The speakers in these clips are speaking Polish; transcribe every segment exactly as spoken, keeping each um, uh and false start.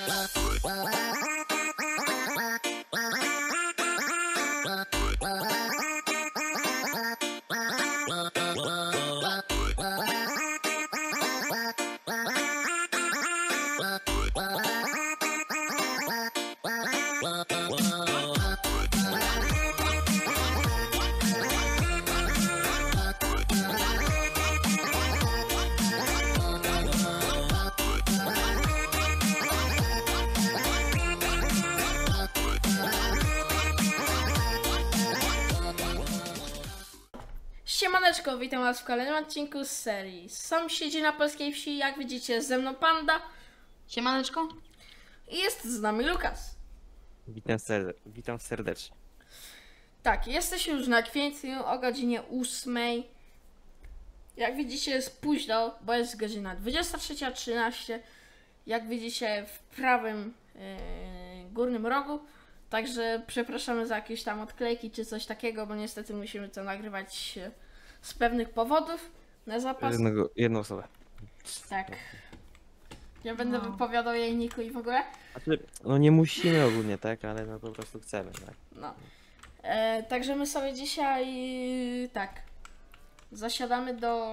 Siemaneczko, witam was w kolejnym odcinku z serii Sąsiedzi na polskiej wsi. Jak widzicie, ze mną Panda. Siemaneczko. I jest z nami Lukas. Witam, serde witam serdecznie. Tak, jesteśmy już na kwietniu o godzinie ósmej. Jak widzicie, jest późno, bo jest godzina dwudziesta trzecia trzynaście. Jak widzicie, w prawym yy, górnym rogu. Także przepraszamy za jakieś tam odklejki czy coś takiego, bo niestety musimy to nagrywać z pewnych powodów na zapas. Jednego, jedną osobę. Tak. Ja będę No. wypowiadał jej niku i w ogóle. Znaczy, no nie musimy ogólnie, tak, ale no po prostu chcemy, tak. No. E, także my sobie dzisiaj tak zasiadamy do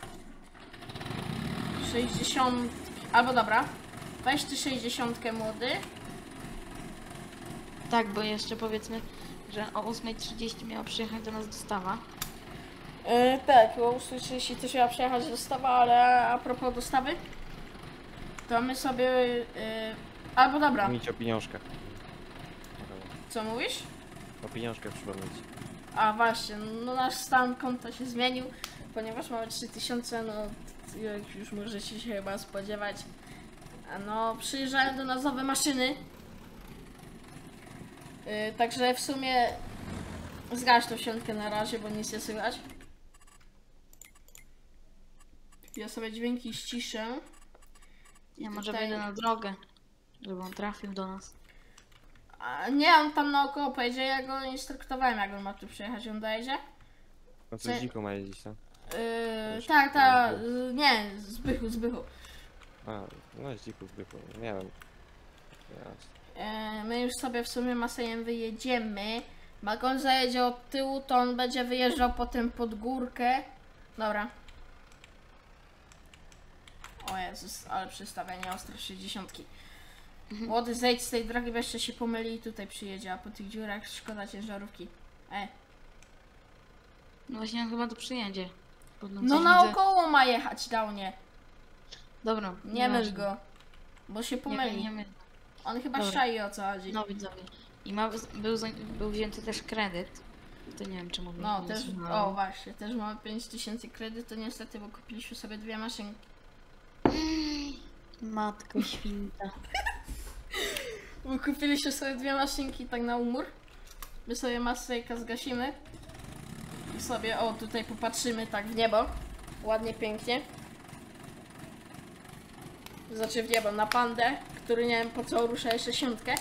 sześćdziesiąt, albo dobra, weź ty sześćdziesiątkę młody. Tak, bo jeszcze powiedzmy, że o ósma trzydzieści miała przyjechać do nas dostawa. E, tak, bo usłyszeliście, też miała przyjechać dostawa, ale a propos dostawy, to my sobie, e, albo dobra, Przypomnieć o pieniążkach. co mówisz? O pieniążkach przypomnieć. A właśnie, no nasz stan konta się zmienił, ponieważ mamy trzy tysiące, no jak już możecie się chyba spodziewać. A no, przyjeżdżają do nas nowe maszyny. Yy, także w sumie zgaś tą siątkę na razie, bo nic nie słychać. Ja sobie dźwięki ściszę. Ja może Tutaj- wejdę na drogę, żeby on trafił do nas. A nie, on tam naokoło pojedzie, ja go instruktowałem, jak on ma tu przyjechać, on dojedzie. No Co- coś dziko ma jeździć tam. Yy, Już tak, tak, nie yy, nie, Zbychu, Zbychu. A, no jest dzików, byku, nie wiem. Jasne. E, My już sobie w sumie Masejem wyjedziemy. Jak on zajedzie od tyłu, to on będzie wyjeżdżał potem pod górkę. Dobra. O Jezus, ale przystawienie ostre sześćdziesiątki. Młody, zejdź z tej drogi, bo jeszcze się pomyli i tutaj przyjedzie, a po tych dziurach szkoda ciężarówki. E. No właśnie on chyba tu przyjedzie. Bo No coś widzę. naokoło ma jechać dał nie. Dobra, Nie myl nieważne. go. Bo się Nie, pomyli. nie myl. On chyba Dobra. szai, o co chodzi. No widzowie. I ma, był, za- był wzięty też kredyt. To nie wiem czy mówię. No też, o właśnie, też mamy pięć tysięcy kredytu, niestety, bo kupiliśmy sobie dwie maszynki. Matko świnta. Bo kupiliśmy sobie dwie maszynki tak na umór. My sobie masejka zgasimy. I sobie, o tutaj popatrzymy tak w niebo. Ładnie, pięknie. Znaczy w niebo, na pandę, który nie wiem po co rusza jeszcze siątkę.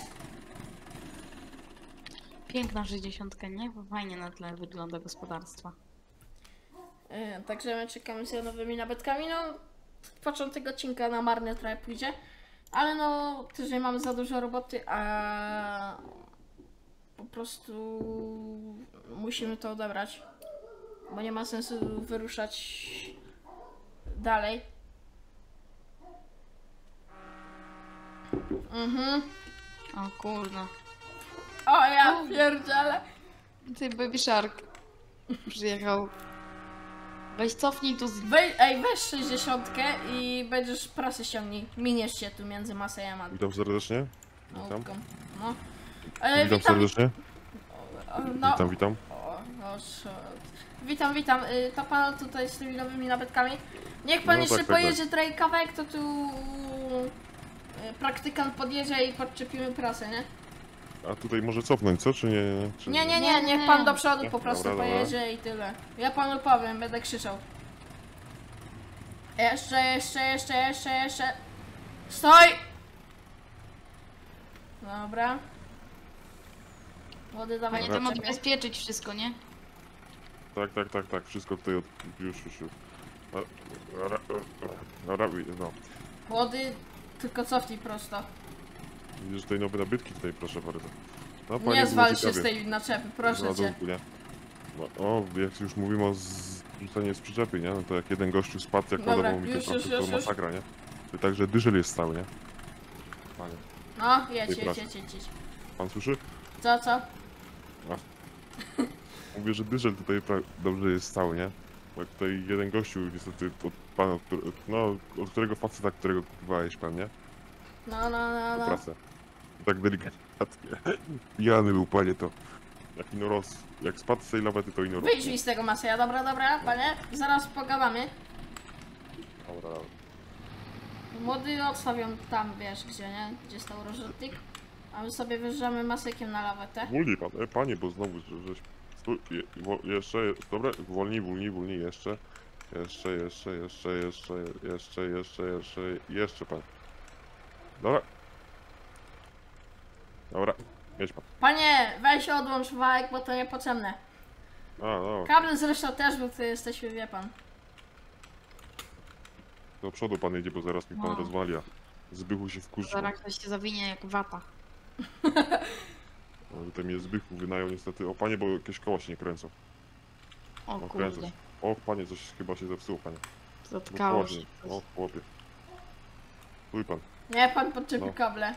Piękna sześćdziesiątka, nie? Bo fajnie na tle wygląda gospodarstwa. Yy, także my czekamy z nowymi nabytkami. No, początek odcinka na marne trochę pójdzie. Ale no, też nie mamy za dużo roboty, a po prostu musimy to odebrać. Bo nie ma sensu wyruszać dalej. Mhm. O kurno. O ja pierdzielę. Ty Baby Shark przyjechał. Weź cofnij tu z... Wej, ej, weź sześćdziesiątkę i będziesz prasę ściągnij. Miniesz się tu między Masejem a Witam serdecznie. Witam. Łódką. No. E, Witam serdecznie. o, no, Witam, witam. O, o, sz- witam, witam. Y, To pan tutaj z tymi nowymi nabytkami. Niech pan No jeszcze tak, tak, pojedzie trochę kawałek, to tu y, praktykant podjedzie i podczepimy prasę, nie? A tutaj może cofnąć, co? Czy nie? nie, czy... Nie, nie, nie, Nie, niech nie. pan do przodu Nie. po prostu Dobra, dobra. pojedzie i tyle. Ja panu powiem, będę krzyczał. Jeszcze, jeszcze, jeszcze, jeszcze, jeszcze. Stoj! Dobra. Młody, dawaj, Panie, nie to ma podczepiaj. zabezpieczyć wszystko, nie? Tak, tak, tak, tak. Wszystko tutaj od... już, już, już. A, ra, ra, ra, no. Młody, tylko cofnij prosto. Widzisz tutaj nowe nabytki tutaj, proszę bardzo. No, Nie panie, zwal było się z ciekawie. tej naczepy, proszę cię. Ładunku, nie? No, o, jak już mówimy o zrzuceniu z przyczepy, nie? No to jak jeden gościu spadł, jak Dobra, podobał mi już, to już, trasę, to już, już. masakra, nie? To także dyżel jest stały, nie? Panie, No, jedź, Tej jedź, pracy. jedź, jedź, jedź. pan słyszy? Co, co? Mówię, że dyżel tutaj pra- dobrze jest stały, nie? Bo jak tutaj jeden gościu niestety od pana, od który- no, od którego faceta, którego kupowałeś pan, nie? No, no, no, Po no. trasę. Tak delikatnie. Pijany był, panie, to. Jak inoros. Jak spadł z tej lawety, to inoros. Wyjdź mi z tego Maseja, dobra, dobra, panie, zaraz pogadamy. Dobra, dobra. Młody odstawią tam, wiesz gdzie, nie? Gdzie stał rozrzutnik. A my sobie wyjeżdżamy Masekiem na lawetę. Wolniej pan, e, panie, bo znowu, że, żeś... Stój, je, wo, jeszcze, dobra, wolniej, wolniej, wolniej, jeszcze. Jeszcze, jeszcze, jeszcze, jeszcze, jeszcze, jeszcze, jeszcze, jeszcze pan. Dobra. Dobra, jedź pan. Panie, weź odłącz wałek, bo to niepotrzebne. A, no, Kable zresztą też, bo tu jesteśmy, wie pan. do przodu pan jedzie, bo zaraz mi pan No. rozwali, a Zbychu się wkurzy. Zaraz ktoś się zawinie jak wata. No, tutaj mnie Zbychu wynajął niestety. O panie, bo jakieś koła się nie kręcą. O No, kręcą kurde. się. O panie, coś chyba się zepsuło, panie. No, Zatkało koła się. się. O chłopie. Stój pan. Nie, pan podczepi No. kable.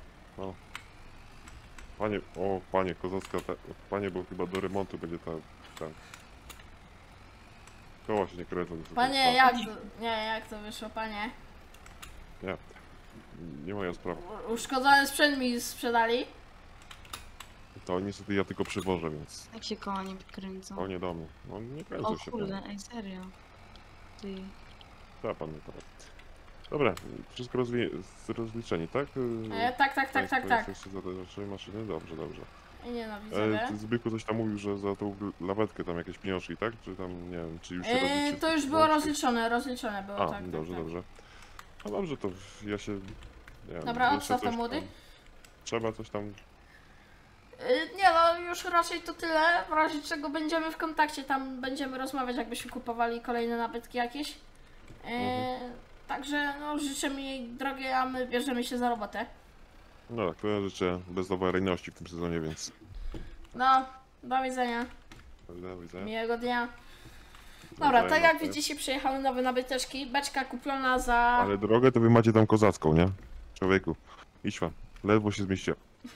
Panie, o panie, kozacka, ta, panie, bo chyba do remontu będzie ta, ta. Koła się nie kręcą. niestety. Panie, A, jak to, nie, jak to wyszło, panie? Nie, nie moja sprawa. U- Uszkodzony sprzęt mi sprzedali. To niestety ja tylko przywożę, więc Jak się koła nie kręcą. to nie do mnie. No nie kręcą O się. kurde, Pan. ej serio. Ty. Da pan mi teraz. Dobra, wszystko rozli rozliczeni, tak? E, tak, tak, tak, tak, tak. Jeszcze za te trzy maszyny? Dobrze, dobrze. I nie no, E, widzowie. ty Zbyku coś tam mówił, że za tą lawetkę tam jakieś pieniążki, tak? Czy tam, nie wiem, czy już się E, rozliczy? to już było Łącznie? rozliczone, rozliczone było, A, tak, dobrze, tak, tak. dobrze. No dobrze, to ja się... Nie wiem, Dobra, jeszcze odstaw to coś młody. tam- Trzeba coś tam... Y, Nie no, już raczej to tyle, w razie czego będziemy w kontakcie, tam będziemy rozmawiać, jakbyśmy kupowali kolejne nabytki jakieś. Y, Mhm. Także no, życzę mi jej drogie, a my bierzemy się za robotę. No tak, to ja życzę bezawaryjności w tym sezonie, więc... No, do widzenia, Do widzenia, do widzenia. miłego dnia. Do Dobra, tak widzenia, jak tak. widzicie, przyjechały nowe nabyteczki, beczka kupiona za... Ale drogę to wy macie tam kozacką, nie? Człowieku, idź pan. Ledwo się zmieściłem.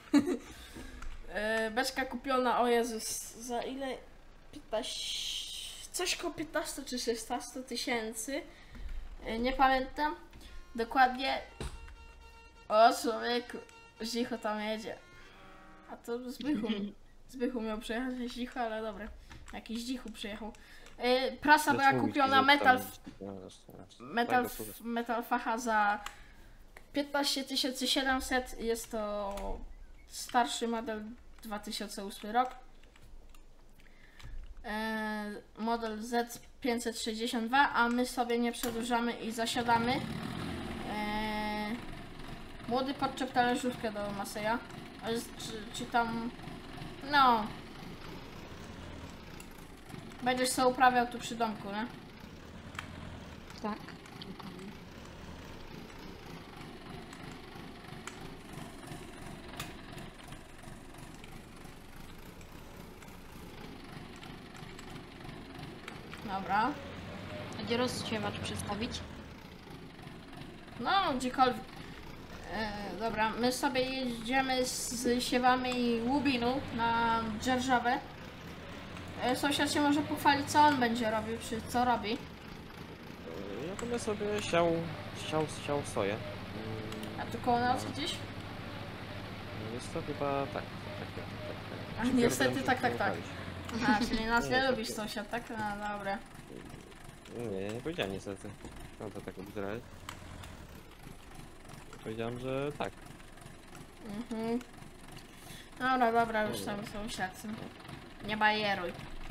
y, Beczka kupiona, o Jezus, za ile? piętnaście... Coś koło piętnaście czy szesnaście tysięcy. Y, Nie pamiętam. Dokładnie. O człowieku, Zdzicho tam jedzie. A to Zbychu. Zbychu miał przyjechać Zdzicho, ale dobra. Jakiś Zdzichu przyjechał. Y, Prasa była Mówić, kupiona że metal, tam- No, jasne, jasne. metal, Tak, to- metal facha za piętnaście tysięcy siedemset. Jest to starszy model, dwa tysiące ósmy rok. E, model Z pięćset sześćdziesiąt dwa, a my sobie nie przedłużamy i zasiadamy. E, młody podczep talerzówkę do Maseja. A jest- Czy, czy tam... No... Będziesz sobie uprawiał tu przy domku, nie? Tak. Dokładnie. Dobra. A gdzie rozsiewacz przestawić? No, gdziekolwiek. E, dobra, my sobie jedziemy z siewami łubinu na dzierżawę. E, sąsiad się może pochwalić, co on będzie robił, czy co robi. Yy, Ja będę sobie siał, siał, siał soję. Yy, A tu koło nas gdzieś? Jest to chyba tak, tak, tak, tak, tak. A Ci niestety pierdolę, tak, że tak, tak. pochwalić. Aha, czyli nas nie Nie, lubisz tak. sąsiad, tak? No dobra. Nie, nie powiedziałem niestety. No to tak obzerać. Powiedziałem, że tak. Mhm. Dobra, dobra, już tam sąsiadcy. Nie bajeruj.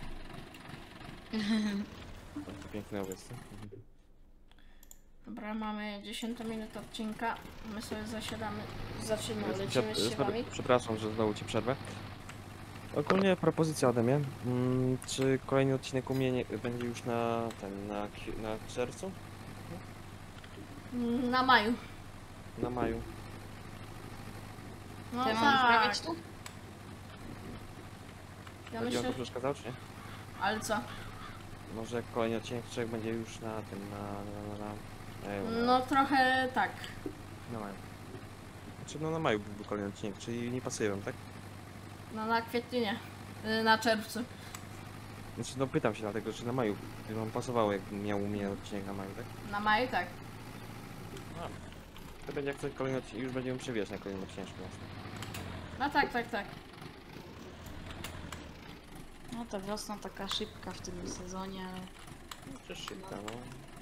To piękny owiec. co? Dobra, mamy dziesiątą minutę odcinka. My sobie zasiadamy, zaczynamy, Przed- lecimy z sorry, siewami. Przepraszam, że znowu ci przerwę. Ogólnie propozycja ode mnie. Mm, czy kolejny odcinek u mnie nie, będzie już na ten, na, kwi- na czerwcu? Na maju. Na maju? No To ja mam tak. wprawiać tu? Ja Będzie on myślę, to przeszkadzał, czy nie? ale co? Może kolejny odcinek trzech będzie już na tym, na... na, na, na, na, na, No trochę tak. na maju. Znaczy no na maju był kolejny odcinek, czyli nie pasuje wam, tak? No na kwietniu nie. Y, Na czerwcu. Znaczy no pytam się dlatego, czy na maju by wam pasowało, jakby miał u mnie odcinek na maju, tak? Na maju tak. To będzie jak coś kolejny odcinek, już będziemy przewijać na kolejnym odcinku. No tak, tak, tak. No ta wiosna taka szybka w tym sezonie, ale Przecież szybka, no.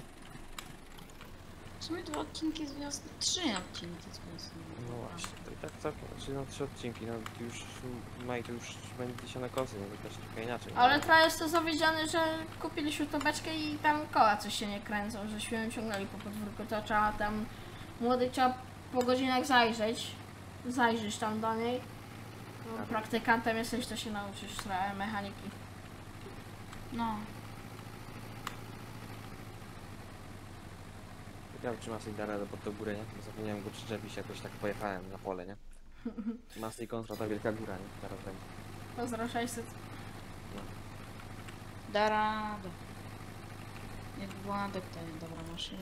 w sumie dwa odcinki z wiosny, trzy odcinki z wiosny. No właśnie, to i tak całkiem, znaczy no trzy odcinki, no już maj to już będzie się na kosy, no to też trochę inaczej. no. Ale trochę jest to zawiedziony, że kupiliśmy tą beczkę i tam koła coś się nie kręcą, żeśmy ją ciągnęli po podwórku, to trzeba tam, młody trzeba po godzinach zajrzeć, zajrzysz tam do niej. No, Tak. praktykantem jesteś, to się nauczysz trochę mechaniki. No, Ciekawe, czy Masej da radę pod tą górę, nie? Bo zapomniałem go przyczepić, jakoś tak pojechałem na pole, nie? Masej kontra ta wielka góra, nie? Teraz będzie. Pozdro sześćset. da radę. Jak Władek to jest dobra maszyna.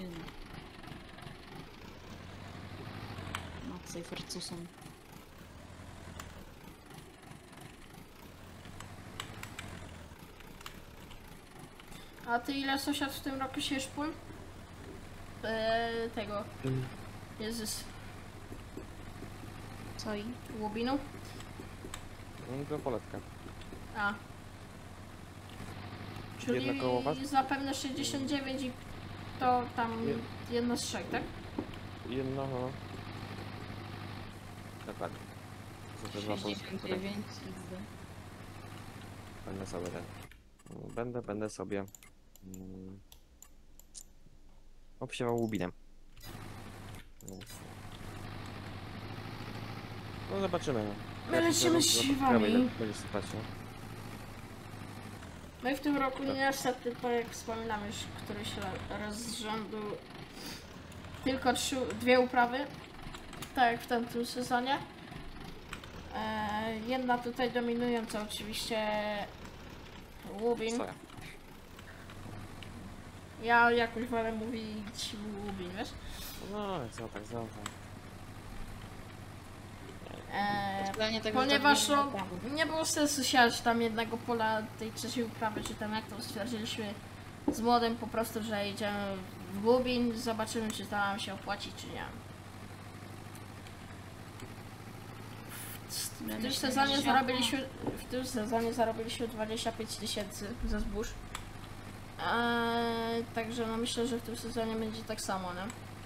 Macej Ferguson. A ty ile sąsiad w tym roku siejesz pól? Eee, tego, Jezus, Co i? łubinu? No to poletka. A. Czyli Jedno koło was? zapewne sześćdziesiąt dziewięć i to tam Je- jedno z trzech, tak? Jedno, no. Dokładnie. Są te dwa polskie, sześćdziesiąt które dziewięć X D. będę sobie ten... Będę, będę sobie... Mm, obsiewał łubinem. Więc... No zobaczymy, no. My Jak lecimy się z roz- siwami. prawej le- Będzie sypać, no. No i w tym roku niestety, to jak wspominam już któryś ra- raz z rzędu, tylko trzy, dwie uprawy, tak jak w tamtym sezonie. E, jedna tutaj dominująca oczywiście łubin. Soja. Ja jakoś wolę mówić łubin, wiesz? No, co tak, co tak. E, Dla mnie tego ponieważ tak nie no, było. nie było sensu siać tam jednego pola tej trzeciej uprawy, czy tam jak to stwierdziliśmy z młodym po prostu, że idziemy w Lubin, zobaczymy czy to nam się opłaci, czy nie. W, w tym sezonie zarobiliśmy, w tym sezonie zarobiliśmy dwadzieścia pięć tysięcy ze zbóż. Eee, także no myślę, że w tym sezonie będzie tak samo, nie?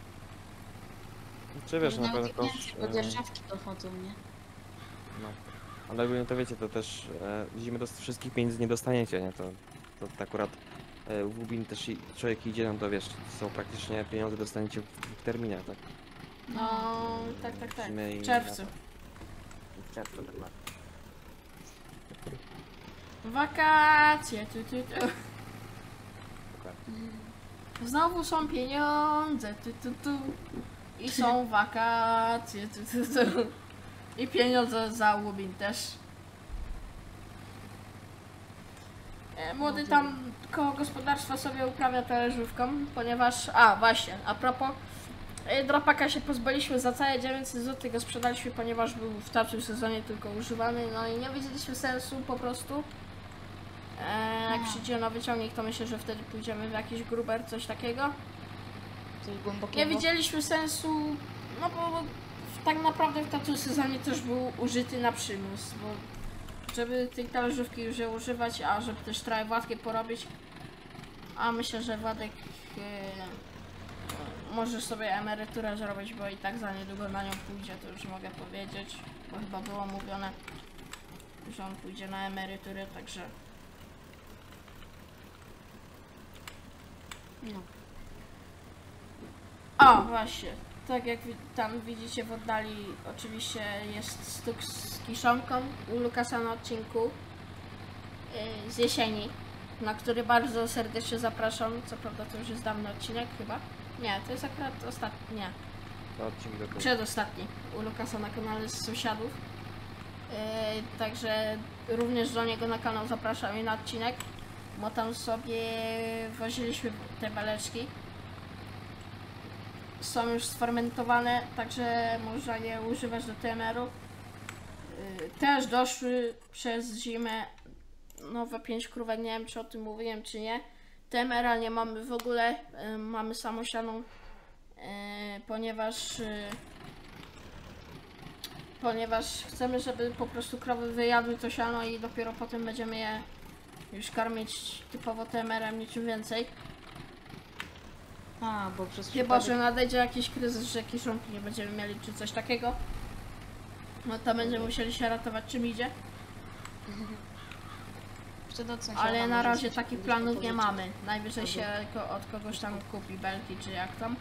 Czy wiesz, na Nawet pewno jak koszt... więcej, bo e, dzierżawki dochodzą, nie? No. Ale ogólnie to wiecie, to też e, zimy do wszystkich pieniędzy nie dostaniecie, nie? To, to, to akurat e, w Łubin też i człowiek idzie, no to wiesz, są praktycznie pieniądze dostaniecie w, w terminach, tak? No, tak, tak, tak. Zimy i W czerwcu. lata. W czerwcu, tak ma. Wakacje, tu, tu, tu. Dokładnie. Znowu są pieniądze, tu, tu, tu. I są wakacje, tu, tu, tu. I pieniądze za Łubin też. E, Młody tam koło gospodarstwa sobie uprawia talerzówką, ponieważ... A, właśnie, a propos... e, Dropaka się pozbyliśmy za całe dziewięćset złotych, go sprzedaliśmy, ponieważ był w tamtym sezonie tylko używany, no i nie widzieliśmy sensu po prostu. E, jak No. przyjdzie nowy ciągnik, to myślę, że wtedy pójdziemy w jakiś gruber, coś takiego. Coś głębokiego. Nie widzieliśmy sensu, no bo w- tak naprawdę w tamtym sezonie też był użyty na przymus, bo żeby tej talerzówki już je używać, a żeby też trochę Władkę porobić, a myślę, że Władek yy, możesz sobie emeryturę zrobić, bo i tak za niedługo na nią pójdzie, to już mogę powiedzieć, bo chyba było mówione, że on pójdzie na emeryturę, także No. o, właśnie. Tak jak wi- tam widzicie w oddali, oczywiście jest stuk z kiszonką u Lukasa na odcinku yy, z jesieni, na który bardzo serdecznie zapraszam. Co prawda to już jest dawny odcinek chyba. Nie, to jest akurat ostatni. Nie. Dwa odcinki do tyłu. Przedostatni u Lukasa na kanale z sąsiadów. Yy, także również do niego na kanał zapraszam i na odcinek, bo tam sobie woziliśmy te beleczki. Są już sfermentowane, także można je używać do T M R-u. Yy, też doszły przez zimę nowe pięć krówek, nie wiem czy o tym mówiłem czy nie. T M R-a nie mamy w ogóle, yy, mamy samosianą, yy, ponieważ yy, ponieważ chcemy, żeby po prostu krowy wyjadły to siano i dopiero potem będziemy je już karmić typowo T M R-em, niczym więcej. A, bo przez Chyba, przypadek- że nadejdzie jakiś kryzys, że kiszonki nie będziemy mieli czy coś takiego. No to będziemy musieli się ratować czym idzie. Wtedy od sąsiada Ale na może razie coś takich kiedyś planów nie popożyczyć. mamy. Najwyżej Albo- się ko- od kogoś tam kupi belki czy jak tam.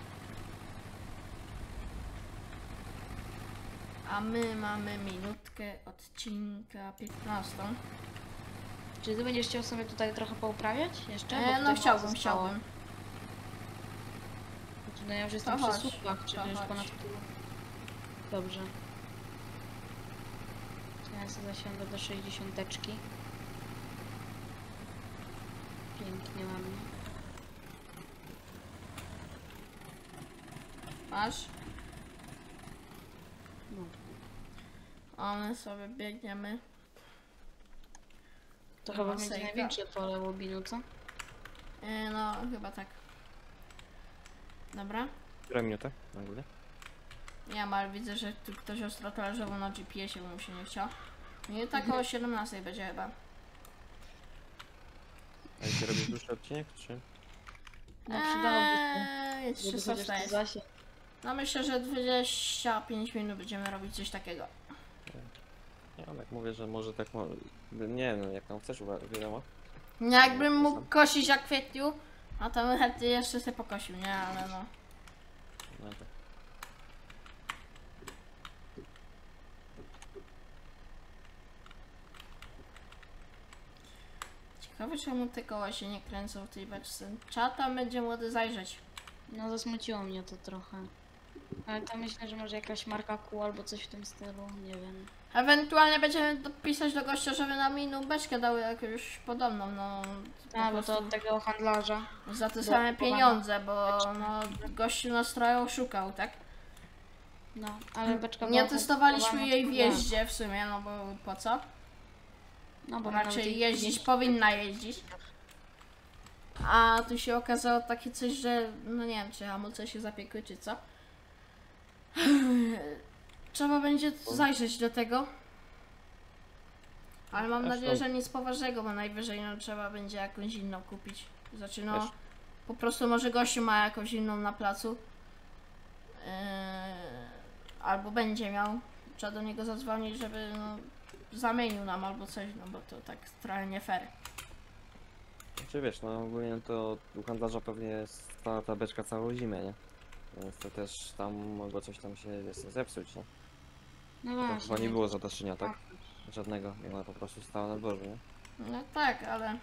A my mamy minutkę odcinka piętnastą. Czy ty będziesz chciał sobie tutaj trochę pouprawiać jeszcze? Bo E, tutaj no mało chciałbym, zostało. chciałbym. No ja już jestem To przy chodź, słupach, czyli to już chodź. ponad pół. Dobrze. To ja sobie zasiądę do sześćdziesiąteczki. Pięknie, ładnie. Masz? No. A my sobie biegniemy. To No, chyba będzie sejka. największe pole łobinu, co? E, no chyba tak. Dobra. Która minuta na górę? Nie wiem, ale widzę, że tu ktoś ostro talerzował na G P S-ie, bo mu się nie chciał. I tak o siedemnastej będzie chyba. A ty robisz dłuższy odcinek, czy? No przydałoby się, Eee, jest żeby chociaż szesnasta ten jest. zasięg. No myślę, że dwadzieścia pięć minut będziemy robić coś takiego. Ja tak mówię, że może tak mo... Nie no, jak tam chcesz, uwa- wiadomo. Nie, jakbym mógł kosić jak w kwietniu, a to bym chętnie jeszcze sobie pokosił, nie? Ale no. No tak. Ciekawe czemu te koła się nie kręcą w tej beczce. Trzeba tam będzie młody zajrzeć. No zasmuciło mnie to trochę. Ale tam myślę, że może jakaś marka kół albo coś w tym stylu, nie wiem. Ewentualnie będziemy dopisać do gościa, żeby nam inną beczkę dały jakąś podobną, no. po A, bo to prostu od tego handlarza. za te do same kupowania. pieniądze, bo no, gościu nas trochę oszukał, tak? No, ale beczka Nie była testowaliśmy kupowana jej w od jeździe w sumie, no bo po co? No bo Raczej nawet jeździć, powinna jeździć. A tu się okazało takie coś, że no nie wiem, czy hamulce się zapiekły, czy co. Trzeba będzie zajrzeć do tego. Ale mam Zresztą- nadzieję, że nic poważnego, bo najwyżej no, trzeba będzie jakąś inną kupić. Znaczy no, Wiesz- po prostu może gościu ma jakąś inną na placu. Yy, albo będzie miał. Trzeba do niego zadzwonić, żeby no, zamienił nam albo coś, no bo to tak trochę nie fair. Czy wiesz, no ogólnie to u handlarza pewnie stała ta beczka całą zimę, nie? Więc to też tam mogło coś tam się wiesz, zepsuć, nie? No To właśnie. chyba nie było zadaszenia, tak? Żadnego, i ona po prostu stała na dworze, nie? No tak, ale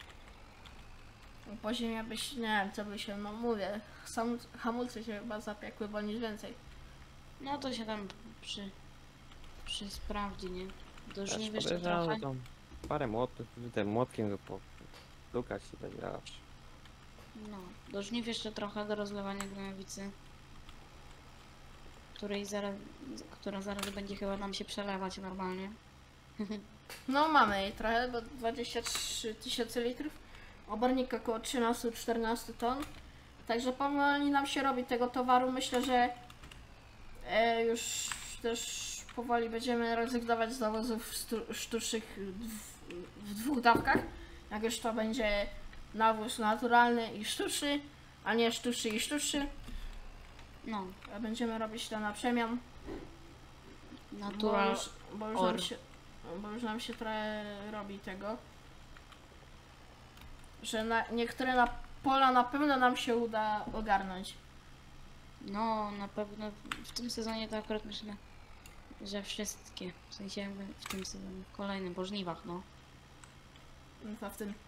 po ziemia byś, nie wiem co by się, no mówię, sam, hamulce się chyba zapiekły, bo nic więcej. No to się tam przy, przy sprawdzi, nie? Do Też żniw jeszcze podejrzewam, trochę. że tam parę młotów, tym młotkiem go podukać i będzie lepszy. No, do żniw jeszcze trochę do rozlewania gnojowicy. Której zaraz, która zaraz będzie chyba nam się przelewać normalnie. No mamy jej trochę, bo dwadzieścia trzy tysiące litrów, obornik około trzynaście czternaście ton. Także powoli nam się robi tego towaru, myślę, że e, już też powoli będziemy rezygnować z nawozów stu- sztucznych w, w dwóch dawkach. Jak już to będzie nawóz naturalny i sztuczny, a nie sztuczny i sztuczny. No, A będziemy robić to na przemian, bo natural. już, bo już, nam, or. się, bo już nam się trochę robi tego, że na, niektóre na pola na pewno nam się uda ogarnąć. No, na pewno w tym sezonie to akurat myślę, że wszystkie. W sensie jakby w tym sezonie, w kolejnym, po żniwach, no. No to w tym,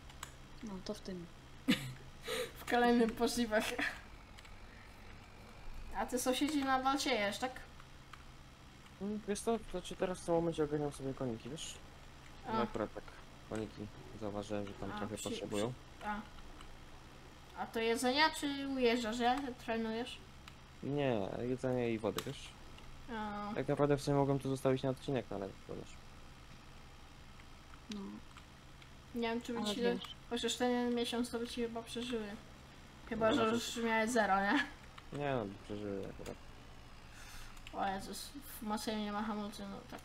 No, to w tym. w kolejnym pożywach. ty sąsiedzi nadal siejesz, tak? Mm, Wiesz co, to znaczy teraz w tym momencie ogarniam sobie koniki, wiesz? No A, akurat tak, koniki zauważyłem, że tam A, trochę przy- potrzebują. a. A to jedzenia, czy ujeżdżasz, ja? Trenujesz? Nie, jedzenie i wody, wiesz? A, Tak naprawdę w sumie mogłem tu zostawić na odcinek, no ale to wiesz. No, nie wiem, czy by ale ci... wiesz. Chociaż ten miesiąc to by ci chyba przeżyły. Chyba, No, że to- już miałeś zero, nie? Nie no, przeżyły akurat. O Jezus, w Macei nie ma hamulcy, no tak.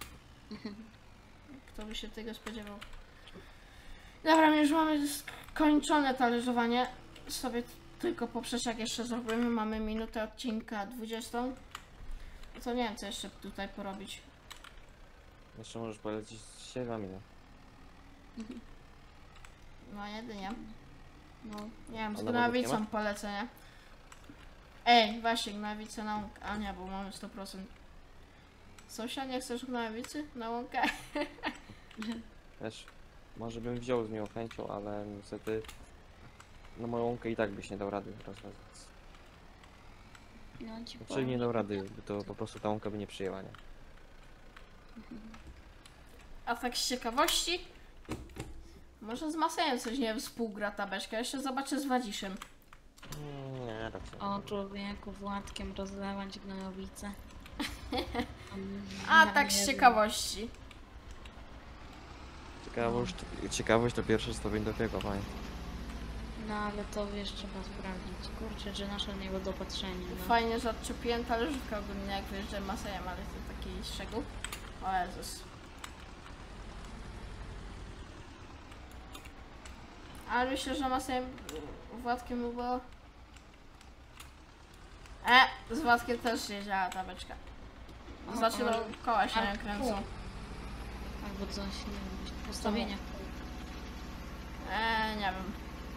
Kto by się tego spodziewał? Dobra, my już mamy skończone talerzowanie. Sobie tylko poprzeczek jeszcze zrobimy. Mamy minutę odcinka dwudziestą. To nie wiem, co jeszcze tutaj porobić. Jeszcze możesz polecić się wami, no. No jedynie. No, Nie wiem, z A na wodóch nie gnawicą ma? polecę, nie? Ej, właśnie, gnawicę na łąkę. A nie, bo mamy sto procent. Sąsiad, nie chcesz gnawicy na łąkę? Wiesz, może bym wziął z nią chęcią, ale niestety na moją łąkę i tak byś nie dał rady rozwiązać. no ci Znaczy powiem. nie dał rady, by to po prostu ta łąka by nie przyjęła, nie? A tak z ciekawości, może z Masejem coś nie współgra ta beczka. Jeszcze zobaczę z Wadziszem. Mm, Nie, raczej. O człowieku, Władkiem rozlewać gnojowice. A Ja tak nie z wiem. ciekawości. Ciekawość, ciekawość to pierwsze stopień do tego, pamiętaj. No ale to wiesz, trzeba sprawdzić. Kurczę, że nasze niedopatrzenie, no. Fajnie, że odczepiłem talerzówkę ogólnie, jak wyjeżdżam Masejem, ale to taki szczegół. O Jezus. Ale myślę, że Masejem Władkiem by było... E, z Władkiem też jeździła ta beczka. O, Znaczy, no, ale- koła się ale- nie kręcą. Albo coś, nie wiem, postawienia. E, nie wiem.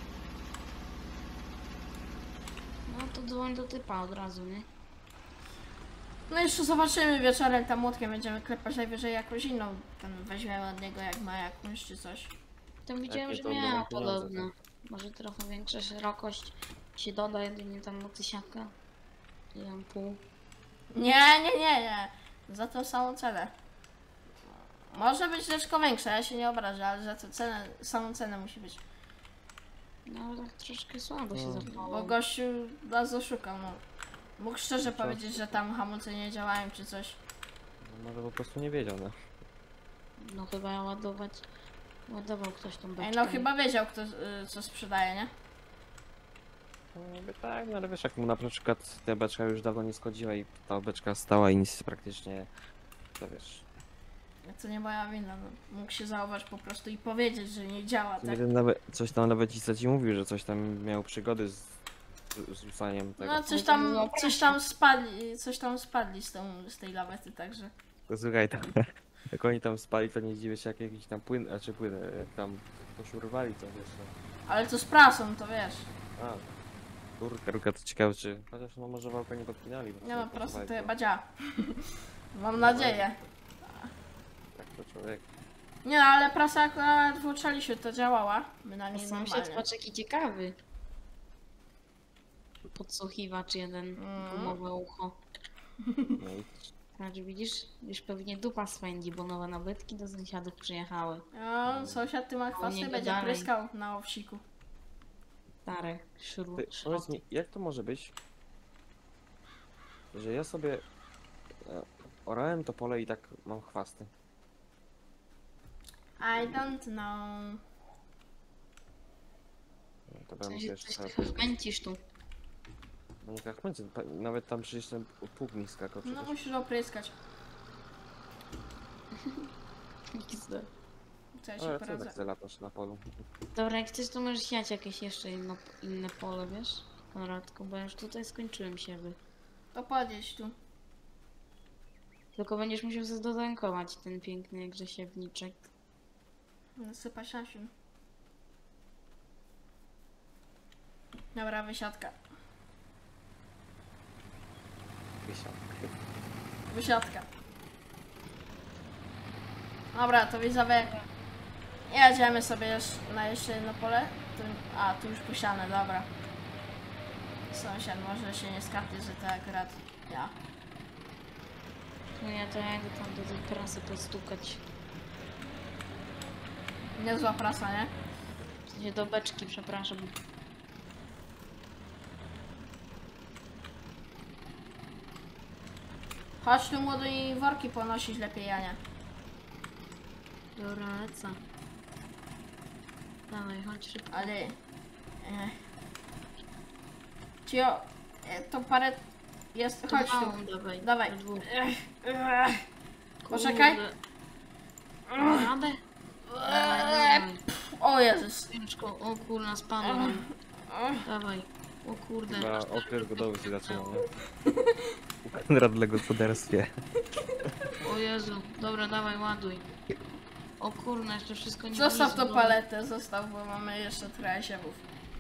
No to dzwoń do typa od razu, nie? No jeszcze zobaczymy wieczorem, tam młotkiem będziemy klepać, najwyżej jakąś inną, tam weźmiemy od niego jak ma jakąś czy coś. Tam widziałem, Jakie że to będą miała pieniądze, podobno. Może trochę większa szerokość się doda, jedynie tam motysiaka. I tam pół. Nie, nie, nie, nie. Za tą samą cenę. Może być troszkę większa, ja się nie obrażę, ale za tą cenę, samą cenę musi być. No ale tak troszkę słabo się No. Bo zachował. gościu nas oszukał, no. Mógł szczerze powiedzieć, że tam hamulce nie działają czy coś. No, może po prostu nie wiedział, no. No chyba ładować. Ładował ktoś tą beczkę. Ej, no chyba wiedział kto, y, co sprzedaje, nie? No, jakby tak, no ale wiesz, jak mu na przykład ta beczka już dawno nie schodziła i ta beczka stała i nic praktycznie, to wiesz. To nie moja wina, no. Mógł się zachować po prostu i powiedzieć, że nie działa, tak? Jeden nawet, coś tam nawet ci ci mówił, że coś tam miał przygody z, z, z ufaniem tego. No coś Ale to tam, było coś tam spadli, coś tam spadli z, tą, z tej lawety, także. To słuchaj, tam, jak oni tam spali, to nie dziwię się, jak jakiś tam płyn, a czy płyn, jak tam poszurowali, to wiesz. Ale to z prasą, to wiesz. No. A, kurka, ruka, to ciekawe, czy, chociaż no może wałka nie podpinali. bo Nie sobie ma prasy, posuwali, to chyba działa. Mam nadzieję. Tak to człowiek. Nie no, ale prasa akurat w Uczaliśmy to działała. Bynajmniej Sąsiad, normalnie. patrz jaki ciekawy. Podsłuchiwacz jeden, Mm. gumowe ucho. No i Patrz, widzisz? Już pewnie dupa swędzi, bo nowe nabytki do sąsiadów przyjechały. No, sąsiad ty ma chwasty, nie będzie gadaj. pryskał na owsiku. Stare, szru, Ty, powiedz mi, jak to może być, że ja sobie e, orałem to pole i tak mam chwasty? I don't know. No, to W bym sensie wiesz, coś trochę- trochę wmęcisz tu. no nie tak będzie, pa- nawet tam przecież ten pług mi skakał No przecież. musisz opryskać. Co ja się Ale co tak poradzę? chcę latać na polu? Dobra, jak chcesz, to możesz siać jakieś jeszcze inno, inne pole, wiesz? Konradku, bo ja już tutaj skończyłem siebie. To podjedź tu. Tylko będziesz musiał zadodankować ten piękny grzesiewniczek. Nasypać nasion. Dobra, wysiadka. Wysiadkę. Wysiadka. Dobra, to widzowie. Jedziemy sobie jeszcze na jeszcze jedno pole. Tu, a, tu już posiane, dobra. Sąsiad może się nie skarży, że to akurat ja. No ja to ja idę tam do tej prasy postukać. Niezła prasa, nie? W sensie do beczki, przepraszam. Chodź tu młody i worki ponosić lepiej, Jania. Dobra, lecę. Dawaj, chodź szybko. Ale... E, Cio, e, to parę... Jest, chodź tu. Dawaj, dawaj. Dawaj. do dwóch. Ech, ech. Poczekaj. Kurde. Radę? Dawaj, dawaj. O Jezus. Ciężko, o kurna, spadłem. Dawaj. O kurde. Chyba okres godowy się zaczyna, nie? U Konrad dla gospodarstwie. O Jezu. Dobra, dawaj, ładuj. O kurna, jeszcze wszystko nie Zostaw wlizło. tą paletę, zostaw, bo mamy jeszcze trochę siewów.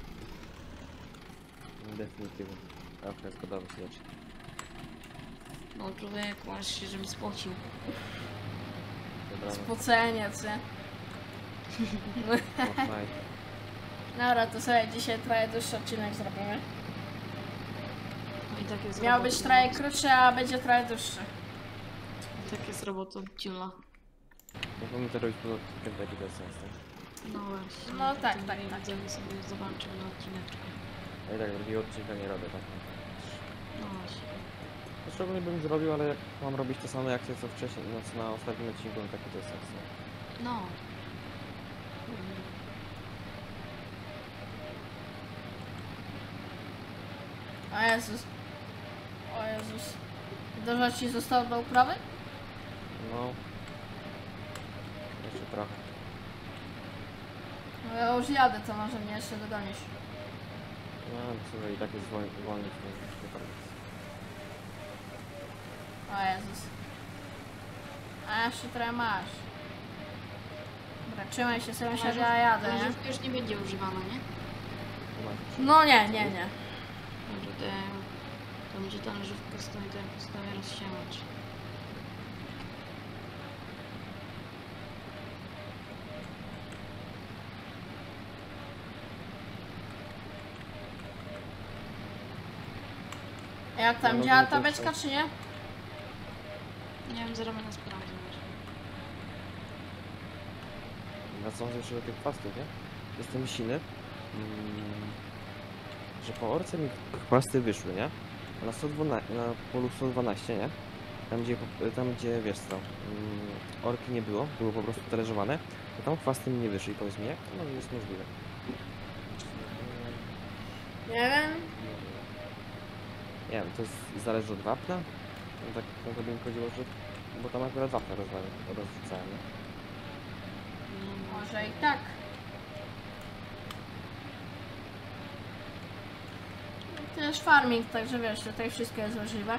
Definitywnie. Okres godowy się zaczyna. No człowieku, aż się żebym spocił. Dobra, no. Spocenie, co? Fortnite. Dobra, to sobie dzisiaj trochę dłuższy odcinek zrobimy. No i tak jest Miał robotą. być trochę krótszy, a będzie trochę dłuższy. Tak jest robotą ciula. Nie powinien to robić poza odcinkiem, taki bez sensu. No właśnie. No tak, to tak, moi tak. widzowie sobie zobaczą na odcineczku. A i tak drugiego odcinka nie robię, tak? No właśnie. Szczególnie bym zrobił, ale jak mam robić te same akcje co wcześniej, no co na ostatnim odcinku, no taki to jest sens. nie? No. Mhm. O Jezus. O Jezus. Dużo ci zostało do uprawy? No. Jeszcze trochę. No ja już jadę, to może mnie jeszcze dogonisz. No, słuchaj, i tak jest wolny, wolny w tym wypadku. O Jezus. A jeszcze trochę masz. Dobra, trzymaj się sąsiad, ja jadę, nie? Używka już nie będzie używana, nie? No nie, nie, nie. Dobrze, to ja... To będzie ta leżówka stoi, to ja postawię rozsiewacz. Jak tam No, działa no, ta to beczka, co? czy nie? Nie wiem, zaraz będę sprawdzał. Wracając jeszcze do tych chwastów, nie? Jestem siny, mm, że po orce mi chwasty wyszły, nie? A na, sto dwanaście, na polu sto dwanaście, nie? Tam gdzie, tam gdzie wiesz co, mm, orki nie było, było po prostu talerzowane, to tam chwasty mi nie wyszły i powiedz mi jak to no, jest możliwe. Nie wiem. Nie wiem, to jest, zależy od wapna? No tak, no to by mi chodziło, że... Bo tam akurat wapna rozwa- rozrzucałem, nie? Może i tak. To jest farming, także wiesz, tutaj wszystko jest możliwe.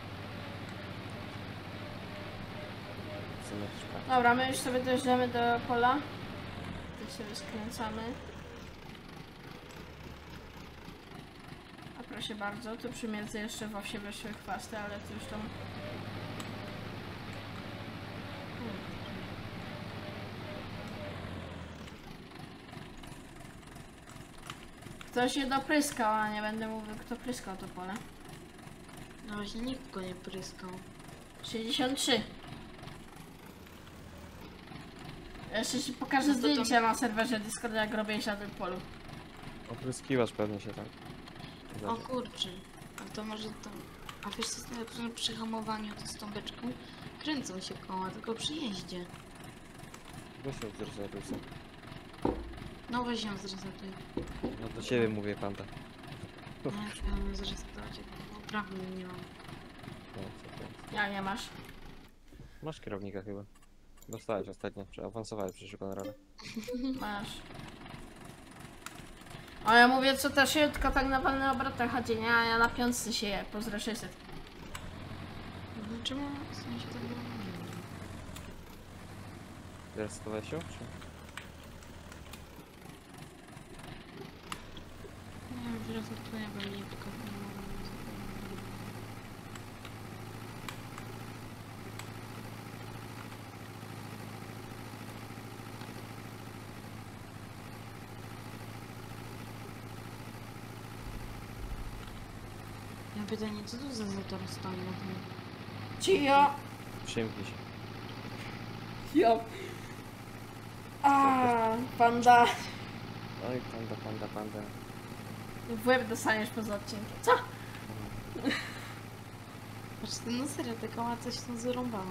W sumie też prawda. Dobra, my już sobie dojeżdżamy do pola. Tu sobie skręcamy. A proszę bardzo, tu przy między jeszcze w owsie wyszły chwasty, ale to już tam... Ktoś je dopryskał, a nie będę mówił, kto pryskał to pole. No właśnie nikt go nie pryskał. sześćdziesiąt trzy. Jeszcze ci pokażę No to to- zdjęcie na serwerze Discord, jak robię się na tym polu. Opryskiwasz pewnie się tak. O Zdarza. kurczę. A to może to... A wiesz co jest najlepsze, że przy hamowaniu to z tą beczką kręcą się koła, tylko przy jeździe. Weź się zresetuj sobie. No weź ją zresetuj. No do ciebie mówię, panta. Nie, trzeba ją zresetować, bo prawy nie mam. No, co to? Jak nie masz? Masz kierownika chyba. Dostałeś ostatnio, czy awansowałeś przecież Konrada. Masz. A ja mówię, co też się tylko tak na pełnych obrotach chodzi, nie? A ja na piątce się je, pozdro sześćset. No czemu w sensie tak było? Nie wiem. Zresetowałeś się? Czy? Nie wiem, zresetuję, bo nie tylko nie mogę. Mam pytanie, co tu za zator stoi na tym? Cio! Przymknij się. Jo! A, panda! Oj, panda, panda, panda. W łeb dostaniesz poza odcinkiem. Co? Patrz, ty, no serio, te koła coś tam zrąbało.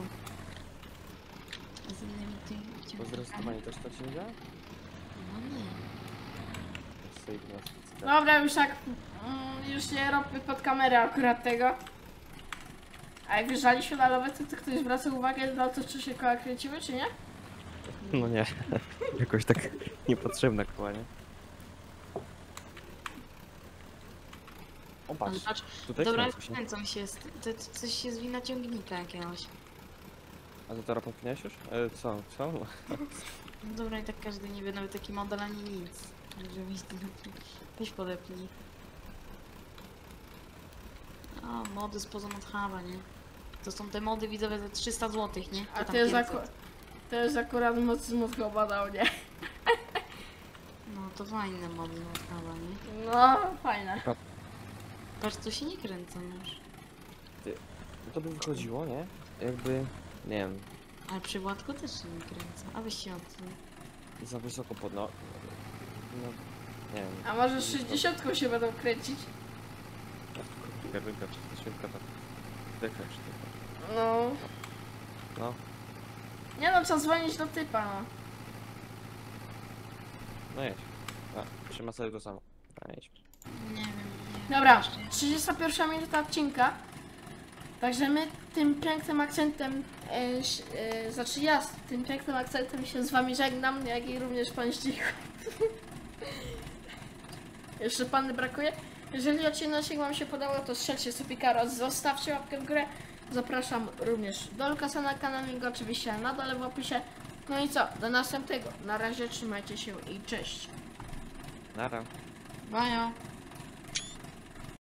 Z innymi tymi Po zrestowaniu też to ci nie działa? No nie. Save nas. Dobra, już tak, mm, już nie robimy pod kamerę akurat tego. A jak wyjeżdżaliśmy na lawetę, to ktoś zwracał uwagę na to, czy się koła kręciły, czy nie? No nie. Jakoś tak niepotrzebna koła, nie? O, Ale patrz. patrz, Tutaj dobra, kręcą się. kręcą się, z- to, to coś się zwina ciągnika jakiegoś. A to teraz podpinałeś już? E, co? Co? No dobra, i tak każdy nie wie, nawet taki model ani nic. Także mi to weź podepnij. A, mody spoza Modhuba, nie? To są te mody widzowie za trzysta złotych, nie? A Czy tam to jest, pięćset. aku- to jest akurat moc z mózgu badał, nie? No to fajne mody z Modhuba, nie? No, fajne. Patrz, to się nie kręcą już. No to by wychodziło, nie? Jakby, nie wiem, Ale przy Władku też się nie kręcą. A weź się od... za wysoko pod no... No, nie wiem. A może sześćdziesiątką się będą kręcić? Garynka czy śmieszka to... Dekać tylko. No. No, Nie no, trzeba dzwonić do typa, no. no jedź. A, trzyma sobie to samo. A, jedź. Nie wiem, nie Dobra, wiem. trzydziesta pierwsza minuta odcinka. Także my tym pięknym akcentem, e, ś- e, znaczy ja z tym pięknym akcentem się z wami żegnam, jak i również pan Zdzichu. Jeszcze pany brakuje. Jeżeli odcinek wam się podobał, to strzelcie sobie karo, zostawcie łapkę w górę. Zapraszam również do Lukasa na kanał, link oczywiście na dole w opisie. No i co, do następnego. Na razie trzymajcie się i cześć. Nara. Bajo.